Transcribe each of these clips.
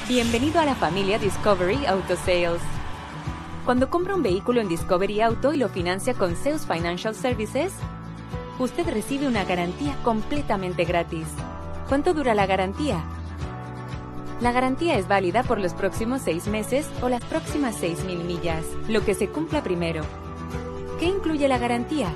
Bienvenido a la familia Discovery Auto Sales. Cuando compra un vehículo en Discovery Auto y lo financia con Zeus Financial Services, usted recibe una garantía completamente gratis. ¿Cuánto dura la garantía? La garantía es válida por los próximos 6 meses o las próximas 6,000 millas, lo que se cumpla primero. ¿Qué incluye la garantía?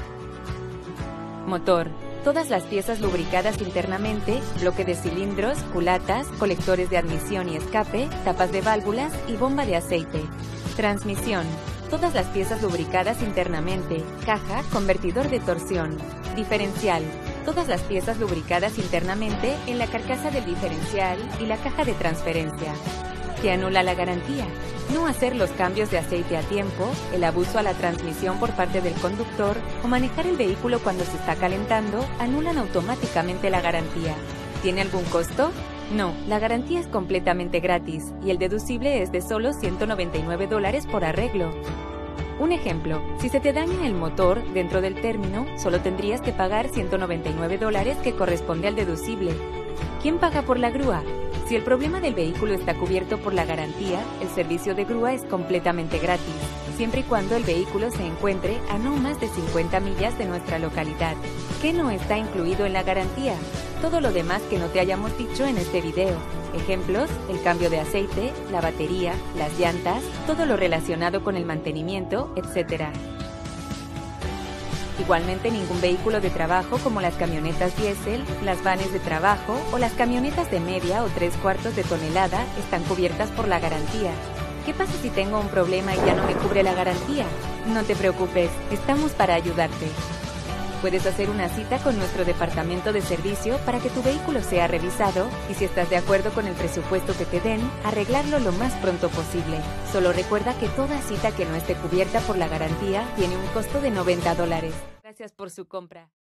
Motor. Todas las piezas lubricadas internamente, bloque de cilindros, culatas, colectores de admisión y escape, tapas de válvulas y bomba de aceite. Transmisión. Todas las piezas lubricadas internamente, caja, convertidor de torsión. Diferencial. Todas las piezas lubricadas internamente en la carcasa del diferencial y la caja de transferencia. ¿Qué anula la garantía? No hacer los cambios de aceite a tiempo, el abuso a la transmisión por parte del conductor o manejar el vehículo cuando se está calentando anulan automáticamente la garantía. ¿Tiene algún costo? No, la garantía es completamente gratis y el deducible es de solo $199 por arreglo. Un ejemplo, si se te daña el motor dentro del término, solo tendrías que pagar $199 que corresponde al deducible. ¿Quién paga por la grúa? Si el problema del vehículo está cubierto por la garantía, el servicio de grúa es completamente gratis, siempre y cuando el vehículo se encuentre a no más de 50 millas de nuestra localidad. ¿Qué no está incluido en la garantía? Todo lo demás que no te hayamos dicho en este video. Ejemplos, el cambio de aceite, la batería, las llantas, todo lo relacionado con el mantenimiento, etc. Igualmente, ningún vehículo de trabajo como las camionetas diésel, las vanes de trabajo o las camionetas de media o 3/4 de tonelada están cubiertas por la garantía. ¿Qué pasa si tengo un problema y ya no me cubre la garantía? No te preocupes, estamos para ayudarte. Puedes hacer una cita con nuestro departamento de servicio para que tu vehículo sea revisado y, si estás de acuerdo con el presupuesto que te den, arreglarlo lo más pronto posible. Solo recuerda que toda cita que no esté cubierta por la garantía tiene un costo de $90. Gracias por su compra.